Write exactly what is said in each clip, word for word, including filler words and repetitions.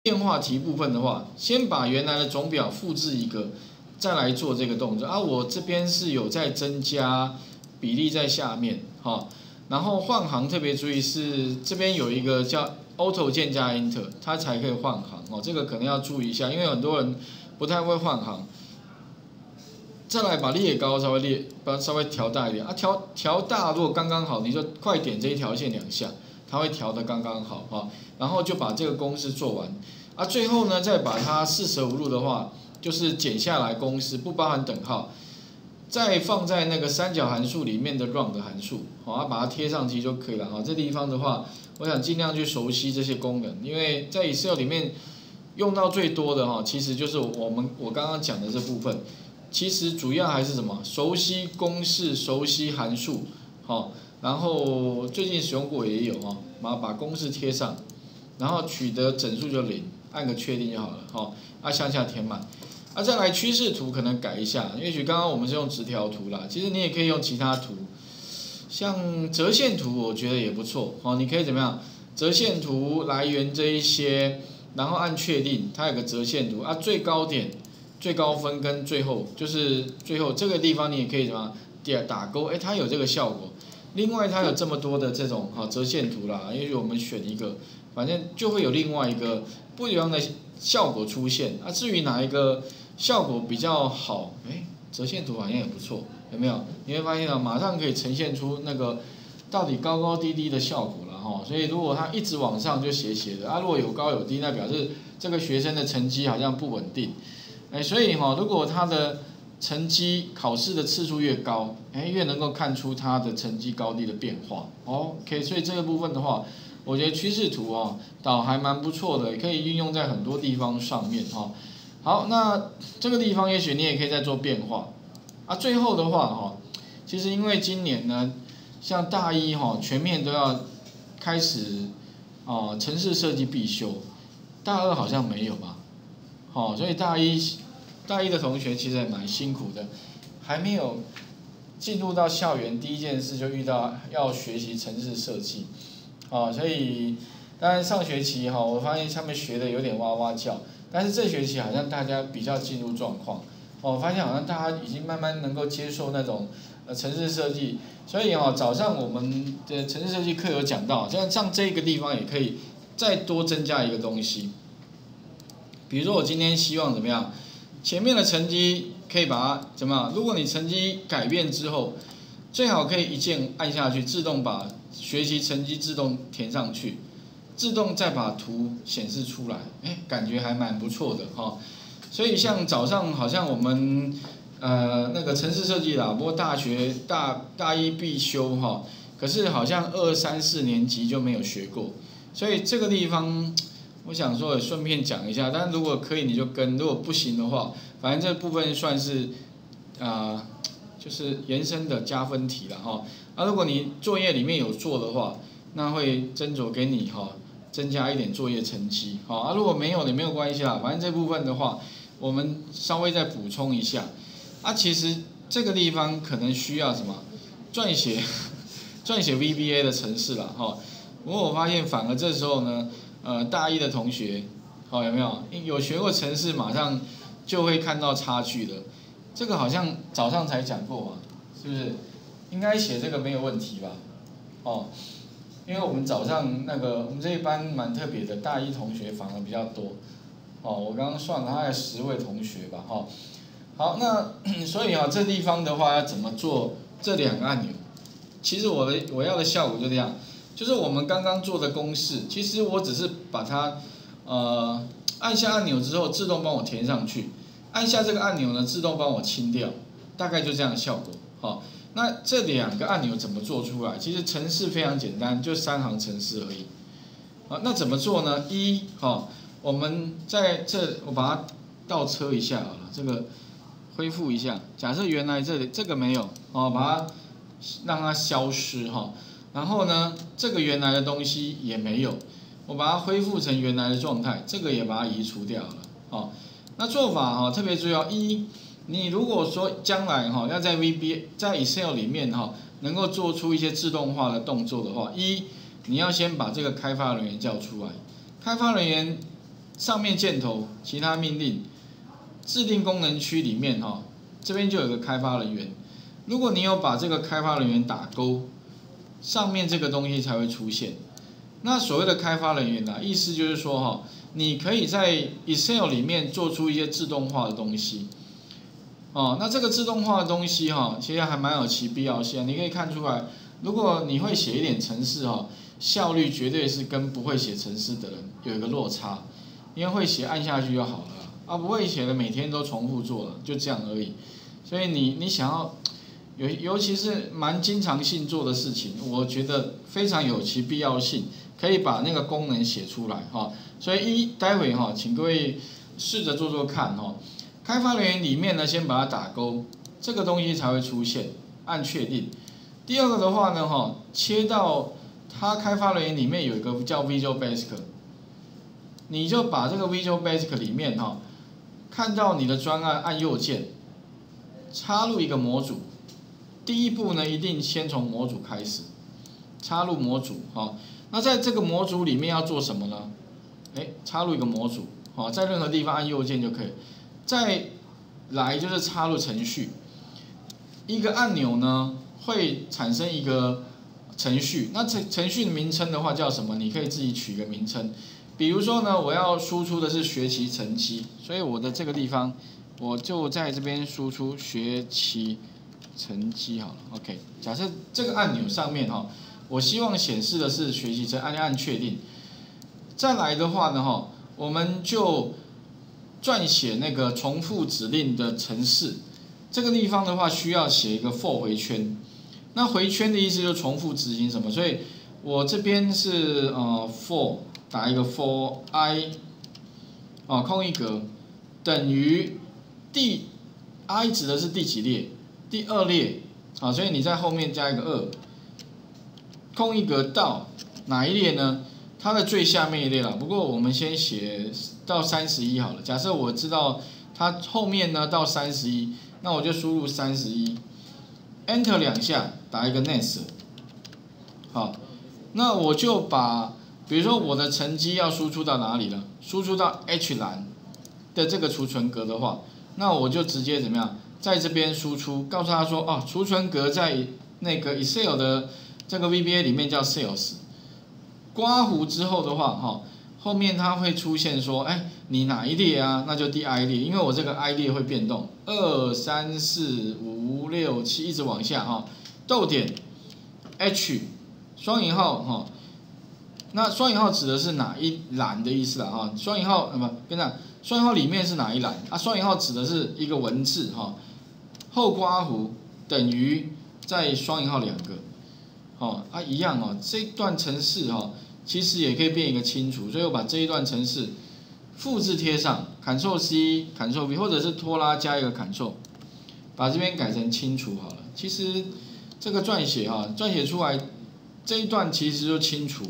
变化题部分的话，先把原来的总表复制一个，再来做这个动作啊。我这边是有在增加比例在下面，哈。然后换行特别注意是这边有一个叫 Auto 键加 Enter， 它才可以换行哦。这个可能要注意一下，因为很多人不太会换行。再来把列高稍微列，把稍微调大一点啊，调调大，如果刚刚好，你就快点这一条线两下，它会调得刚刚好哈。然后就把这个公式做完啊，最后呢再把它四舍五入的话，就是减下来公式不包含等号，再放在那个三角函数里面的 round 的函数，好，啊把它贴上去就可以了哈。这地方的话，我想尽量去熟悉这些功能，因为在 Excel 里面用到最多的哈，其实就是我们我刚刚讲的这部分。其实主要还是什么？熟悉公式，熟悉函数，好，然后最近使用过也有哈，把把公式贴上，然后取得整数就零，按个确定就好了，好，啊向下填满，啊再来趋势图可能改一下，也许刚刚我们是用直条图啦，其实你也可以用其他图，像折线图我觉得也不错，好，你可以怎么样？折线图来源这一些，然后按确定，它有个折线图啊，最高点。最高分跟最后就是最后这个地方你也可以什么打打勾，哎，它有这个效果。另外它有这么多的这种哈折线图啦，也许我们选一个，反正就会有另外一个不一样的效果出现。啊，至于哪一个效果比较好，哎，折线图好像也不错，有没有？你会发现啊，马上可以呈现出那个到底高高低低的效果了哈。所以如果它一直往上就斜斜的，啊，如果有高有低，那表示这个学生的成绩好像不稳定。哎，所以哈，如果他的成绩考试的次数越高，哎，越能够看出他的成绩高低的变化。OK， 所以这个部分的话，我觉得趋势图啊，倒还蛮不错的，可以运用在很多地方上面哈。好，那这个地方也许你也可以再做变化啊。最后的话哈，其实因为今年呢，像大一哈，全面都要开始啊，程式设计必修，大二好像没有吧？好，所以大一大一的同学其实也蛮辛苦的，还没有进入到校园，第一件事就遇到要学习程式设计，啊，所以当然上学期哈，我发现他们学的有点哇哇叫，但是这学期好像大家比较进入状况，我发现好像大家已经慢慢能够接受那种呃程式设计，所以哦早上我们的程式设计课有讲到，像像这个地方也可以再多增加一个东西。比如说我今天希望怎么样？前面的成绩可以把它怎么样？如果你成绩改变之后，最好可以一键按下去，自动把学习成绩自动填上去，自动再把图显示出来，哎，感觉还蛮不错的哈。所以像早上好像我们呃那个程式设计啦，不过大学大大一必修哈，可是好像二三四年级就没有学过，所以这个地方。我想说，也顺便讲一下，但如果可以你就跟，如果不行的话，反正这部分算是，啊、呃，就是延伸的加分题了哈。啊，如果你作业里面有做的话，那会斟酌给你哈，增加一点作业成绩。好啊，如果没有也没有关系啦，反正这部分的话，我们稍微再补充一下。啊，其实这个地方可能需要什么，撰写撰写 V B A 的程式了哈。不过我发现反而这时候呢。呃，大一的同学，好、哦、有没有有学过程式，马上就会看到差距的。这个好像早上才讲过嘛，是不是？应该写这个没有问题吧？哦，因为我们早上那个我们这一班蛮特别的，大一同学反而比较多。哦，我刚刚算了，大概十位同学吧，哈、哦。好，那所以啊，这地方的话要怎么做这两个按钮？其实我的我要的效果就这样。就是我们刚刚做的公式，其实我只是把它，呃，按下按钮之后自动帮我填上去，按下这个按钮呢，自动帮我清掉，大概就这样的效果。好，那这两个按钮怎么做出来？其实程式非常简单，就三行程式而已。好，那怎么做呢？一，好，我们在这我把它倒车一下好了，这个恢复一下。假设原来这里这个没有，哦，把它让它消失哈。然后呢，这个原来的东西也没有，我把它恢复成原来的状态，这个也把它移除掉了。哦，那做法哈、哦、特别重要。一，你如果说将来哈、哦、要在 V B A 在 Excel 里面哈、哦、能够做出一些自动化的动作的话，一你要先把这个开发人员叫出来，开发人员上面箭头其他命令制定功能区里面哈，这边就有个开发人员。如果你有把这个开发人员打勾，上面这个东西才会出现。那所谓的开发人员呢、啊，意思就是说哈，你可以在 Excel 里面做出一些自动化的东西。哦，那这个自动化的东西哈，其实还蛮有其必要性。你可以看出来，如果你会写一点程式哈，效率绝对是跟不会写程式的人有一个落差。因为会写按下去就好了，啊，不会写的每天都重复做了，就这样而已。所以你你想要尤尤其是蛮经常性做的事情，我觉得非常有其必要性，可以把那个功能写出来哈。所以一待会哈，请各位试着做做看哈。开发人员里面呢，先把它打勾，这个东西才会出现，按确定。第二个的话呢，哈，切到它开发人员里面有一个叫 Visual Basic， 你就把这个 Visual Basic 里面哈，看到你的专案，按右键，插入一个模组。第一步呢，一定先从模组开始，插入模组哈。那在这个模组里面要做什么呢？哎，插入一个模组，好，在任何地方按右键就可以。再来就是插入程序，一个按钮呢会产生一个程序，那程程序的名称的话叫什么？你可以自己取个名称。比如说呢，我要输出的是学习成绩，所以我的这个地方我就在这边输出学习成绩好了。OK， 假设这个按钮上面哈，我希望显示的是学习成，按按确定。再来的话呢哈，我们就撰写那个重复指令的程式，这个地方的话需要写一个 for 回圈。那回圈的意思就是重复执行什么，所以我这边是呃 for 打一个 for i 哦空一格等于第 i 指的是第几列？第二列啊，所以你在后面加一个二，空一格到哪一列呢？它的最下面一列啦，不过我们先写到三十一好了。假设我知道它后面呢到三十一，那我就输入三十一 ，Enter 两下，打一个 Next。好，那我就把，比如说我的成绩要输出到哪里了？输出到 H 栏的这个储存格的话，那我就直接怎么样，在这边输出，告诉他说，哦，储存格在那个 Excel 的这个 V B A 里面叫 Sales。刮胡之后的话，哈，后面它会出现说，哎，你哪一列啊？那就第 I 列，因为我这个 I 列会变动，二、三、四、五、六、七，一直往下哈。逗点 H 双引号哈，那双引号指的是哪一栏的意思啦哈？双引号呃不，跟着双引号里面是哪一栏啊？双引号指的是一个文字哈，后刮胡等于再双引号两个。哦啊，一样哦，这一段程式哈，其实也可以变一个清除，所以我把这一段程式复制贴上 ，Ctrl C，Ctrl V， 或者是拖拉加一个 Ctrl， 把这边改成清除好了。其实这个撰写哈，撰写出来这一段其实就清除。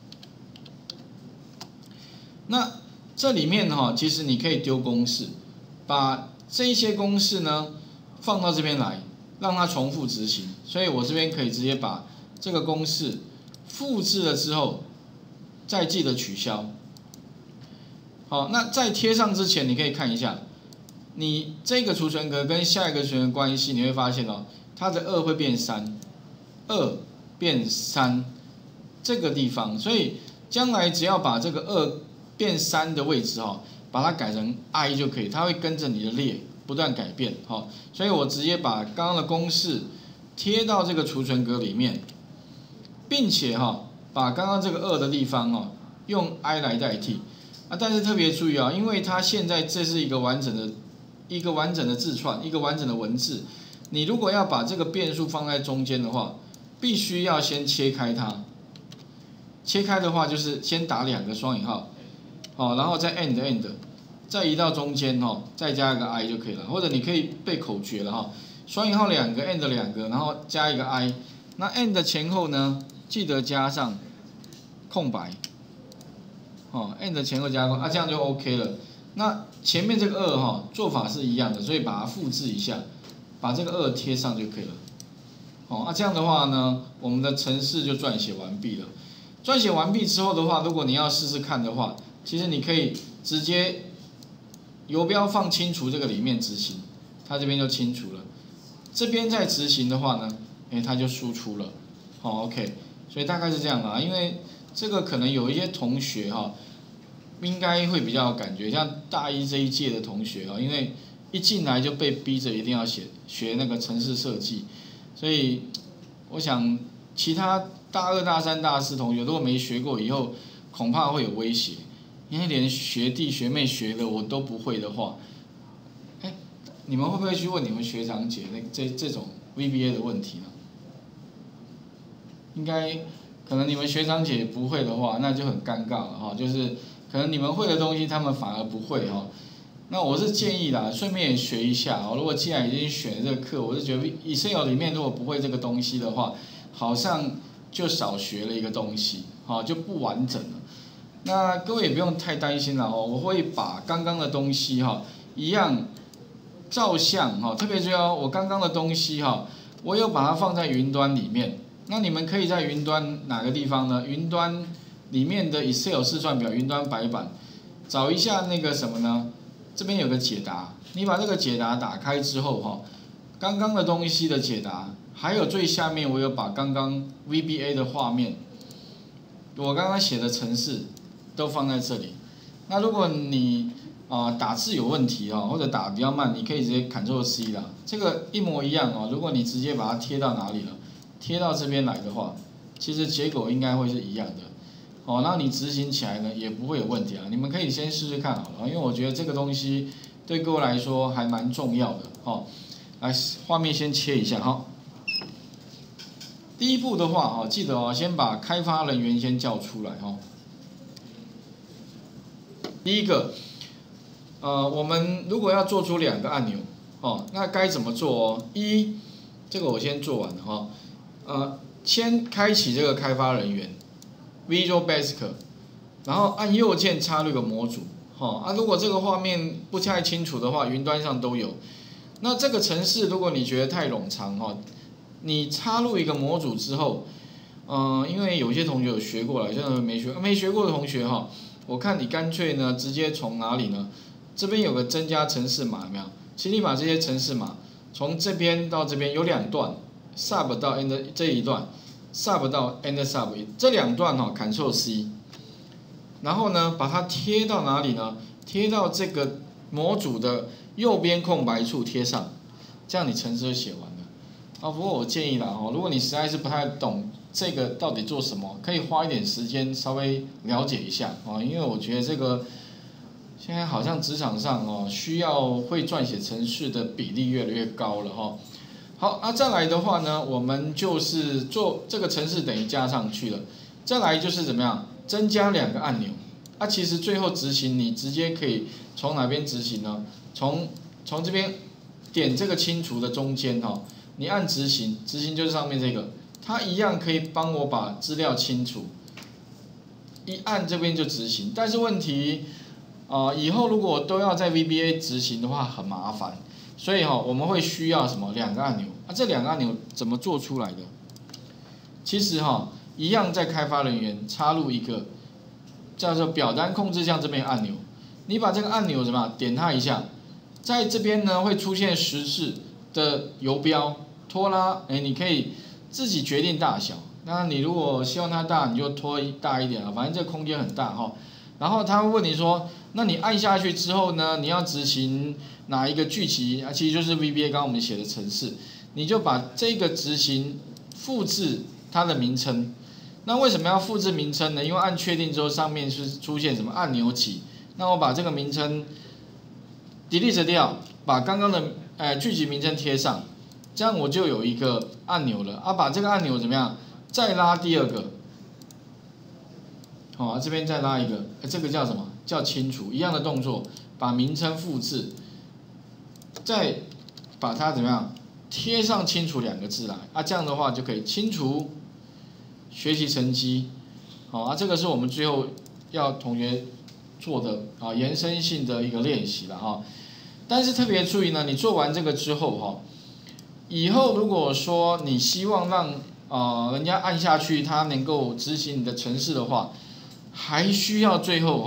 那这里面哈，其实你可以丢公式，把这一些公式呢放到这边来，让它重复执行。所以我这边可以直接把这个公式复制了之后，再记得取消。好，那在贴上之前，你可以看一下，你这个储存格跟下一个储存格关系，你会发现哦，它的二会变三，二变三这个地方，所以将来只要把这个二变三的位置哈，把它改成 i 就可以，它会跟着你的列不断改变哈。所以我直接把刚刚的公式贴到这个储存格里面。并且哈，把刚刚这个二的地方哈，用 i 来代替啊，但是特别注意啊，因为它现在这是一个完整的、一个完整的字串，一个完整的文字，你如果要把这个变数放在中间的话，必须要先切开它。切开的话就是先打两个双引号，好，然后再 end end， 再移到中间哈，再加一个 i 就可以了，或者你可以背口诀了哈，双引号两个 end 两个，然后加一个 i， 那 end 前后呢？记得加上空白，哦 ，end 前后加空啊，这样就 OK 了。那前面这个二哈做法是一样的，所以把它复制一下，把这个二贴上就可以了。哦，啊这样的话呢，我们的程式就撰写完毕了。撰写完毕之后的话，如果你要试试看的话，其实你可以直接游标放清除这个里面执行，它这边就清除了。这边再执行的话呢，哎，它就输出了。好 ，OK， 所以大概是这样啊。因为这个可能有一些同学哈，应该会比较有感觉，像大一这一届的同学啊，因为一进来就被逼着一定要写学那个程式设计，所以我想其他大二、大三、大四同学如果没学过，以后恐怕会有威胁，因为连学弟学妹学的我都不会的话，哎，你们会不会去问你们学长姐那这这种 V B A 的问题呢？应该可能你们学长姐不会的话，那就很尴尬了哈，就是可能你们会的东西他们反而不会哈。那我是建议啦，顺便也学一下哦。如果既然已经选了这个课，我是觉得 Excel 里面如果不会这个东西的话，好像就少学了一个东西，好就不完整了。那各位也不用太担心了哦，我会把刚刚的东西哈一样照相哈，特别注意哦，我刚刚的东西哈，我有把它放在云端里面。那你们可以在云端哪个地方呢？云端里面的 Excel 试算表云端白板，找一下那个什么呢？这边有个解答，你把这个解答打开之后哈，刚刚的东西的解答，还有最下面我有把刚刚 V B A 的画面，我刚刚写的程式都放在这里。那如果你啊、呃、打字有问题哦，或者打比较慢，你可以直接 Ctrl C 啦，这个一模一样哦。如果你直接把它贴到哪里了？贴到这边来的话，其实结果应该会是一样的，哦，那你执行起来呢也不会有问题啊。你们可以先试试看好了，因为我觉得这个东西对各位来说还蛮重要的，哦。来，画面先切一下，哈。第一步的话，哦，记得哦，先把开发人员先叫出来，哈。第一个，呃，我们如果要做出两个按钮，哦，那该怎么做哦？一，这个我先做完了，哈。呃，先开启这个开发人员 Visual Basic， 然后按右键插入一个模组，哈啊，如果这个画面不太清楚的话，云端上都有。那这个程式如果你觉得太冗长哈，你插入一个模组之后，嗯、呃，因为有些同学有学过了，像没学没学过的同学哈，我看你干脆呢直接从哪里呢？这边有个增加程式码有没有？请你把这些程式码从这边到这边有两段。sub 到 end 这一段 ，sub 到 end sub 这两段哈 ，Ctrl C， 然后呢，把它贴到哪里呢？贴到这个模组的右边空白处贴上，这样你程式就写完了。啊，不过我建议啦，哦，如果你实在是不太懂这个到底做什么，可以花一点时间稍微了解一下啊，因为我觉得这个现在好像职场上哦，需要会撰写程式的比例越来越高了哈。好，那再来的话呢，我们就是做这个程式等于加上去了。再来就是怎么样，增加两个按钮。啊，其实最后执行你直接可以从哪边执行呢？从从这边点这个清除的中间哈，你按执行，执行就是上面这个，它一样可以帮我把资料清除。一按这边就执行，但是问题啊、呃，以后如果都要在 V B A 执行的话，很麻烦。所以哈、哦，我们会需要什么？两个按钮啊，这两个按钮怎么做出来的？其实哈、哦，一样在开发人员插入一个叫做表单控制项这边按钮，你把这个按钮怎么点它一下，在这边呢会出现十字的游标拖拉，哎，你可以自己决定大小。那你如果希望它大，你就拖大一点啊，反正这个空间很大哈、哦。然后他会问你说，那你按下去之后呢，你要执行哪一个剧集啊？其实就是 V B A 刚刚我们写的程式，你就把这个执行复制它的名称。那为什么要复制名称呢？因为按确定之后，上面是出现什么按钮起。那我把这个名称 delete 掉，把刚刚的呃剧集名称贴上，这样我就有一个按钮了。啊，把这个按钮怎么样？再拉第二个。好、哦，这边再拉一个，这个叫什么？叫清除，一样的动作，把名称复制，再把它怎么样贴上清除两个字来啊，这样的话就可以清除学习成绩。好啊，这个是我们最后要同学做的啊延伸性的一个练习了哈。但是特别注意呢，你做完这个之后哈，以后如果说你希望让啊、呃、人家按下去，它能够执行你的程式的话，还需要最后哈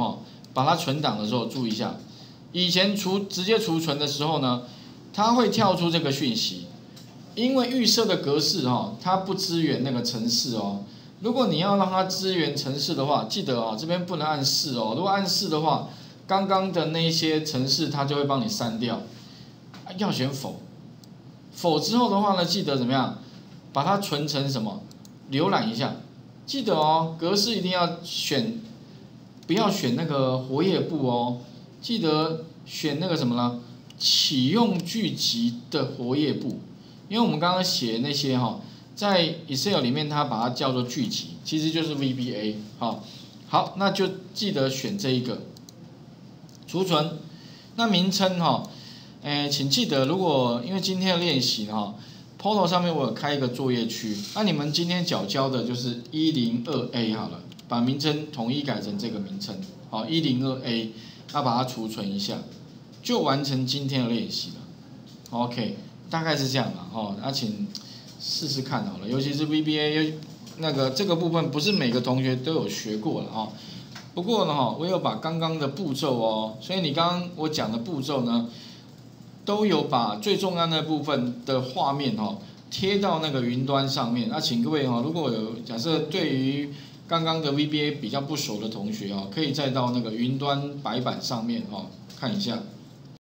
把它存档的时候注意一下，以前储直接储存的时候呢，它会跳出这个讯息，因为预设的格式哦，它不支援那个程式哦。如果你要让它支援程式的话，记得哦，这边不能按是哦，如果按是的话，刚刚的那些程式它就会帮你删掉，要选否。否之后的话呢，记得怎么样，把它存成什么，浏览一下。记得哦，格式一定要选，不要选那个活页簿哦，记得选那个什么呢？启用剧集的活页簿，因为我们刚刚写那些哈、哦，在 Excel 里面它把它叫做剧集，其实就是 V B A 好，好，那就记得选这一个储存。那名称哈、哦，诶，请记得，如果因为今天的练习哈。Portal 上面我有开一个作业区，那你们今天缴交的就是一零二 A 好了，把名称统一改成这个名称，好一零二 A， 那把它储存一下，就完成今天的练习了。OK， 大概是这样啦，哈，那请试试看好了，尤其是 V B A 那个这个部分，不是每个同学都有学过了哈。不过呢，哈，我有把刚刚的步骤哦，所以你刚刚我讲的步骤呢。都有把最重要的部分的画面哈、哦、贴到那个云端上面。那请各位哈、哦，如果有假设对于刚刚的 V B A 比较不熟的同学哈、哦，可以再到那个云端白板上面哈、哦、看一下。